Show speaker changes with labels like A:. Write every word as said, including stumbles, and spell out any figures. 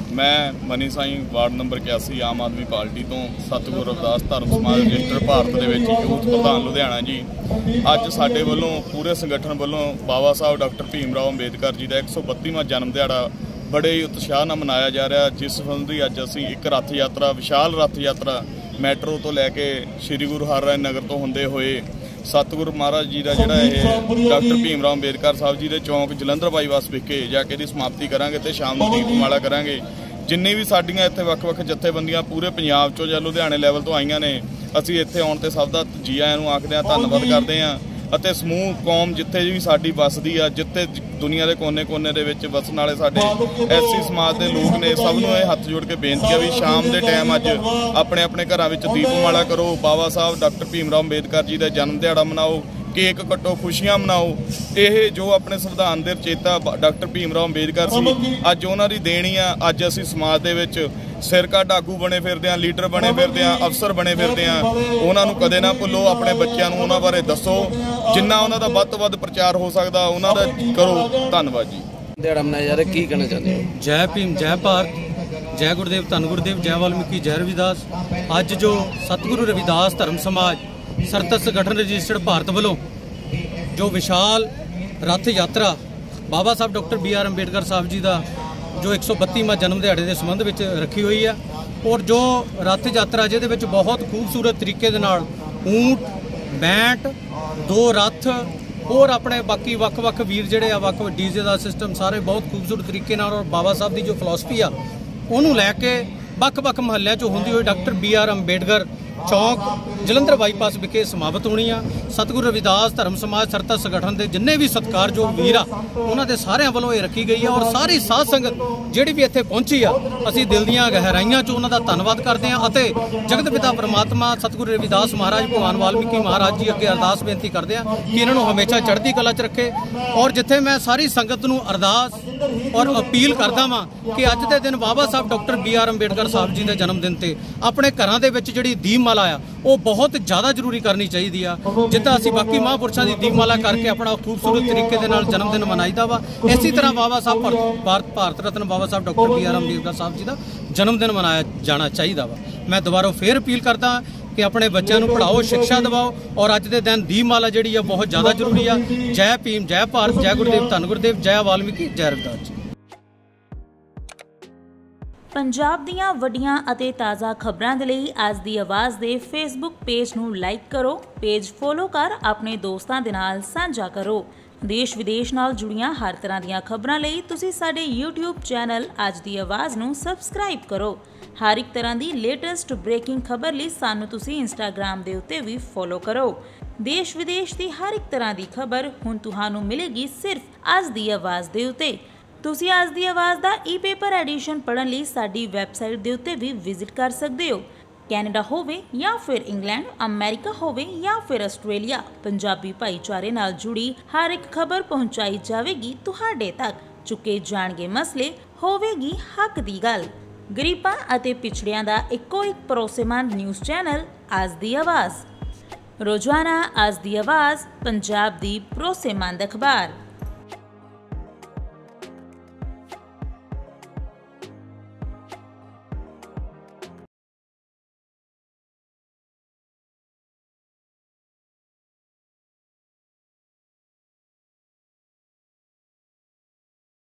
A: मैं money Sai ward number इक्यासी आम आदमी पार्टी तो सतगुरु रविदास धर्म समाज रजिस्टर भारत के यूथ प्रधान लुधियाना जी। अज साडे वल्लों पूरे संगठन वल्लों बाबा साहब डॉक्टर भीम राव अंबेडकर जी का एक सौ बत्तीवां जन्म दिहाड़ा बड़े ही उत्साह नाल मनाया जा रहा। जिस संबंधी अज असीं एक रथ यात्रा विशाल रथ यात्रा मैट्रो तो लैके श्री गुरु हरराय नगर तो होंदे होए सतगुरु महाराज जी का जोड़ा डॉक्टर भीम राव अंबेडकर साहब जी के चौंक जलंधर बाईपास विखे जाके इसकी समाप्ति करांगे तो शाम को दीपमाला करांगे। जिन्नी भी साडियां इत्थे वख-वख जथेबंदियां पूरे पंजाब चों जां लुधियाने लैवल तो आईयां ने, असीं इत्थे आउण ते सब दा जी आइआं नूं आखदे हां, धन्नवाद करदे हां। ਅਤੇ समूह कौम जिथे भी साडी वसदी आ, जिथे दुनिया के कोने कोने दे विच वसन वाले साडे एससी समाज के लोग ने, सब नूं इह हत्थ जोड़ के बेनती है भी शाम के टाइम अज अपने अपने घरां विच दीपमाला करो, बाबा साहब डॉक्टर भीम राव अंबेडकर जी का जन्म दिहाड़ा मनाओ, केक कट्टो, खुशियां मनाओ। ये जो अपने संविधान के रचेता डॉक्टर भीम राव अंबेडकर सी, अज उन्हां दी देणी आ। अज असीं समाज दे विच सिरका डाकू बने फिरदे, लीडर बने फिरदे, अफसर बने फिरदे, उन्होंने कदे ना भुल्लो। अपने बच्चों को उन्होंने बारे दसो, जिन्ना उन्होंने दा वध तो वध प्रचार हो सकता उन्होंने करो। धन्यवाद जी।
B: दिहाड़ा मनाया जा रहा, की कहना चाहते हो?
C: जय भीम, जय भारत, जय गुरुदेव, धन गुरुदेव, जय वाल्मीकि, जय रविदास। अज जो सतगुरु रविदास धर्म समाज सरत संगठन रजिस्टर्ड भारत वालों जो विशाल रथ यात्रा बाबा Saheb doctor B R Ambedkar साहब जी का जो एक सौ बत्तीवां जन्म दिहाड़े के संबंध में रखी हुई है, और जो रथ यात्रा जिहदे विच बहुत खूबसूरत तरीके दे नाल ऊंट, बैंट, दो रथ और अपने बाकी वक् वक् वीर जिहड़े आ वक् डीजे का सिस्टम सारे बहुत खूबसूरत तरीके नाल, और बाबा साहब की जो फिलोसफी आ उन्होंने लैके वक् वक् महल्लों चों होंदी हुई doctor B R Ambedkar Chowk Jalandhar bypass विखे समाप्त होनी आ। सतगुरु रविदास धर्म समाज सरता संगठन के जिन्ने भी सत्कार जो वीर आ उन्होंने सारिਆਂ ਵੱਲੋਂ ये रखी गई है, और सारी साध संगत जिहड़ी भी इत्थे पहुंची आ, असीं दिल दीआं गहराइयां चों उन्हां दा धन्नवाद करते हैं अते जगत पिता परमात्मा सतगुरु रविदास महाराज भगवान वाल्मीकि महाराज जी अगे अरदास बेनती करते हैं कि इन्हां नूं हमेशा चढ़दी कला च रखे। और जिथे मैं सारी संगत नूं अरदास और अपील करदा वां कि अज दे दिन बाबा Saheb doctor B R Ambedkar साहब जी के जन्म दिन ते अपने घरां दे विच जिहड़ी दीपमाला आ वो बहुत ज़्यादा जरूरी करनी चाहिए आ। जिद्दां असीं बाकी महापुरुषों की दीपमाला करके अपना खूबसूरत तरीके दे नाल जन्मदिन मनाईदा वा, इसी तरह बाबा साहब भारत भारत रत्न बाबा Saheb doctor B R Ambedkar साहब जी का जन्मदिन मनाया जाना चाहिए वा। मैं दोबारा फिर अपील करदा कि अपने बच्चों को पढ़ाओ, शिक्षा दिवाओ, और अज के दिन दीपमाला जी बहुत ज़्यादा जरूरी है। जय भीम, जय भारत, जय गुरुदेव, धन गुरुदेव, जय वाल्मीकि, जय रविदास जी।
D: पंजाब दीआं वड्डियां अते ताज़ा खबरां दे लई आज दी आवाज़ दे फेसबुक पेज नूं लाइक करो, पेज फॉलो कर अपने दोस्तां दे नाल सांझा करो। देश विदेश नाल जुड़ियां हर तरह दीआं खबरां लई तुसीं साडे यूट्यूब चैनल आज दी आवाज़ नूं सबसक्राइब करो। हर एक तरह दी लेटेस्ट ब्रेकिंग खबर लई सानूं तुसीं इंस्टाग्राम दे उत्ते भी फॉलो करो। देश विदेश दी हर एक तरह दी खबर हुण तुहानूं मिलेगी सिर्फ आज दी आवाज़ दे उत्ते। तुसीं आज दी आवाज़ दा ई पेपर एडिशन पढ़न लई साडी वैबसाइट दे उत्ते भी विजिट कर सकदे हो। कैनेडा होवे या फिर इंग्लैंड, अमेरिका होवे या फिर आस्ट्रेलिया, पंजाबी भाईचारे नाल जुड़ी हर एक खबर पहुंचाई जाएगी तुहाडे तक। चुके जाणगे मसले, होवेगी हक दी गल। गरीबां अते पिछड़ियां दा इक्को एक भरोसेमंद न्यूज़ चैनल आज दी आवाज़। रोजाना आज दी आवाज़ पंजाब दी भरोसेमंद अखबार।